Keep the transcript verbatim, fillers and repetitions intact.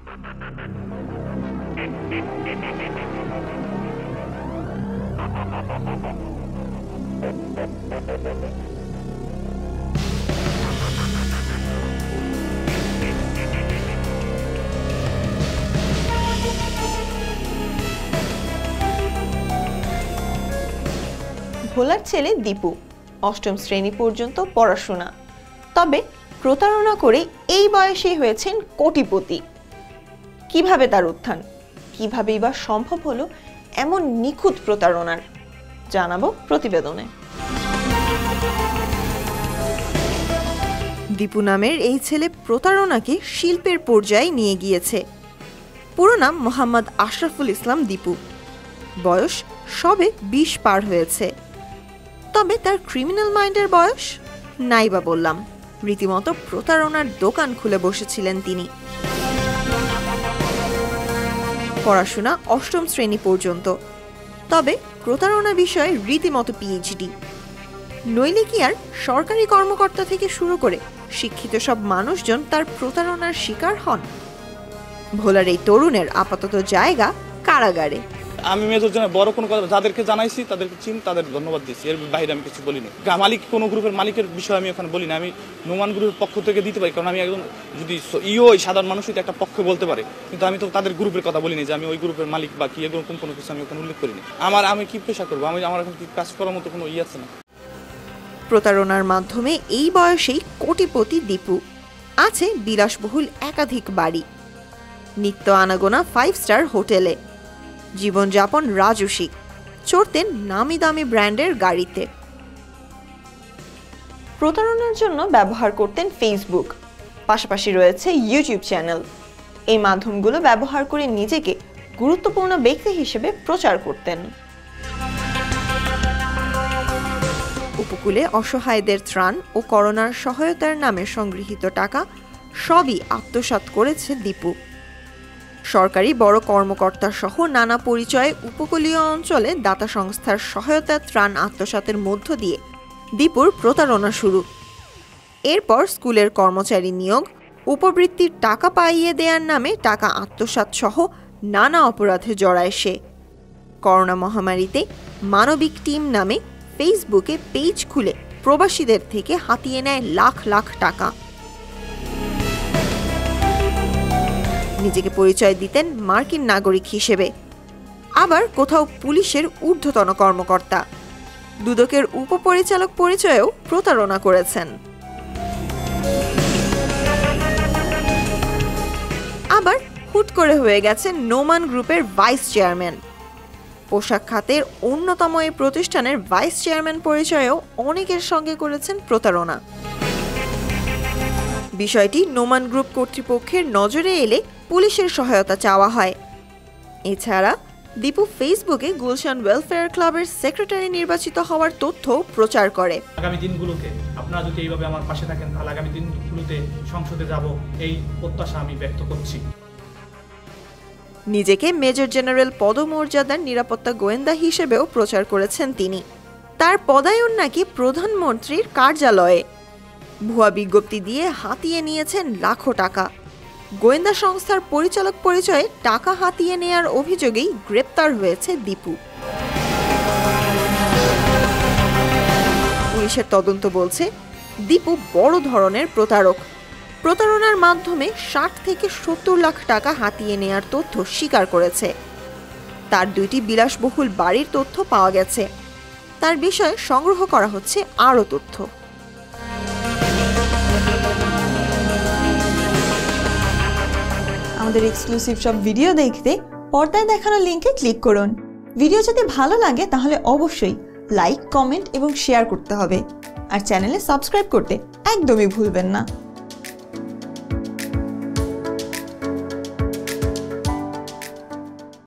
ভোলার ছেলে দীপু অষ্টম শ্রেণী পর্যন্ত পড়াশোনা, তবে প্রতারণা করে এই বয়সেই হয়েছেন কোটিপতি। কিভাবে তার উত্থান, কিভাবেই বা সম্ভব হলো এমন নিখুঁত প্রতারণার, জানাবো প্রতিবেদনে। দীপু নামের এই ছেলে প্রতারণাকে শিল্পের পর্যায়ে নিয়ে গিয়েছে। পুরো নাম মোহাম্মদ আসরাফুল ইসলাম দীপু, বয়স সবে বিশ পার হয়েছে। তবে তার ক্রিমিনাল মাইন্ডের বয়স নাই বা বললাম, রীতিমতো প্রতারণার দোকান খুলে বসেছিলেন তিনি। পড়াশোনা অষ্টম শ্রেণী পর্যন্ত, তবে প্রতারণা বিষয়ে রীতিমতো পিএইচডি। নইলে কি আর সরকারি কর্মকর্তা থেকে শুরু করে শিক্ষিত সব মানুষজন তার প্রতারণার শিকার হন? ভোলার এই তরুণের আপাতত জায়গা কারাগারে। আমি মেজর জন্য বড় কোনো কথা যাদেরকে জানাইছি তাদেরকে চিনি, তাদের ধন্যবাদ দিচ্ছি, এর বাইরে আমি কিছু বলিনি। মালিক কোনো গ্রুপের মালিকের বিষয়ে আমি ওখানে বলি না, আমি নোমান গ্রুপের পক্ষ থেকে দিতে পারি, কারণ আমি একজন যদি ইও সাধারণ মানুষ একটা পক্ষে বলতে পারে, কিন্তু আমি তো তাদের গ্রুপের কথা বলিনি যে আমি ওই গ্রুপের মালিক বা কি এরকম কোনো কিছু আমি ওখানে উল্লেখ করিনি। আমার আমি কি পেশা করবো, আমি আমার এখন কি কাজ করার মতো কোনো ইয়ে আছে না। প্রতারণার মাধ্যমে এই বয়সেই কোটিপতি দীপু, আছে বিলাসবহুল একাধিক বাড়ি, নিত্য আনাগোনা ফাইভ স্টার হোটেলে, জীবনযাপন রাজসিক, চড়তেন নামি দামি ব্র্যান্ডের গাড়িতে। প্রতারণার জন্য ব্যবহার করতেন ফেসবুক, পাশাপাশি রয়েছে ইউটিউব চ্যানেল। এই মাধ্যমগুলো ব্যবহার করে নিজেকে গুরুত্বপূর্ণ ব্যক্তি হিসেবে প্রচার করতেন। উপকূলে অসহায়দের ত্রাণ ও করোনার সহায়তার নামে সংগৃহীত টাকা সবই আত্মসাৎ করেছে দীপু। সরকারি বড় কর্মকর্তা সহ নানা পরিচয়ে উপকূলীয় অঞ্চলে দাতা সংস্থার সহায়তা ত্রাণ আত্মসাতের মধ্য দিয়ে দীপুর প্রতারণা শুরু। এরপর স্কুলের কর্মচারী নিয়োগ, উপবৃত্তির টাকা পাইয়ে দেওয়ার নামে টাকা আত্মসাৎ সহ নানা অপরাধে জড়ায় সে। করোনা মহামারীতে মানবিক টিম নামে ফেসবুকে পেজ খুলে প্রবাসীদের থেকে হাতিয়ে নেয় লাখ লাখ টাকা। নিজেকে পরিচয় দিতেন মার্কিন নাগরিক হিসেবে, আবার কোথাও পুলিশের ঊর্ধ্বতন কর্মকর্তা, দুদকের উপপরিচালক পরিচয়েও প্রতারণা করেছেন। আবার হুট করে হয়ে গেছে নোমান গ্রুপের ভাইস চেয়ারম্যান। পোশাক খাতের অন্যতম এই প্রতিষ্ঠানের ভাইস চেয়ারম্যান পরিচয়েও অনেকের সঙ্গে করেছেন প্রতারণা। বিষয়টি নোমান গ্রুপ কর্তৃপক্ষের নজরে এলে পুলিশের সহায়তা চাওয়া হয়। এছাড়া দীপু ফেসবুকে গুলশান ওয়েলফেয়ার ক্লাবের সেক্রেটারি নির্বাচিত হওয়ার তথ্য প্রচার করে। আগামী দিনগুলোতে আপনারা যদি এইভাবে আমার পাশে থাকেন তাহলে আগামী দিনগুলোতে সংসদে যাব, এই প্রত্যাশা আমি ব্যক্ত করছি। নিজেকে মেজর জেনারেল পদমর্যাদার নিরাপত্তা গোয়েন্দা হিসেবেও প্রচার করেছেন তিনি। তার পদায়ন নাকি প্রধানমন্ত্রীর কার্যালয়ে। ভুয়া বিজ্ঞপ্তি দিয়ে হাতিয়ে নিয়েছেন লাখো টাকা। গোয়েন্দা সংস্থার পরিচালক পরিচয়ে টাকা হাতিয়ে নেয়ার অভিযোগেই গ্রেপ্তার হয়েছে দীপু। পুলিশের তদন্ত বলছে দীপু বড় ধরনের প্রতারক। প্রতারণার মাধ্যমে ষাট থেকে সত্তর লাখ টাকা হাতিয়ে নেয়ার তথ্য স্বীকার করেছে। তার দুইটি বিলাসবহুল বাড়ির তথ্য পাওয়া গেছে। তার বিষয়ে সংগ্রহ করা হচ্ছে আরও তথ্য। আমাদের এক্সক্লুসিভ সব ভিডিও দেখতে পর্দায় দেখানো লিংকে ক্লিক করুন। ভিডিও যদি ভালো লাগে তাহলে অবশ্যই লাইক, কমেন্ট এবং শেয়ার করতে হবে। আর চ্যানেলে সাবস্ক্রাইব করতে একদমই ভুলবেন না।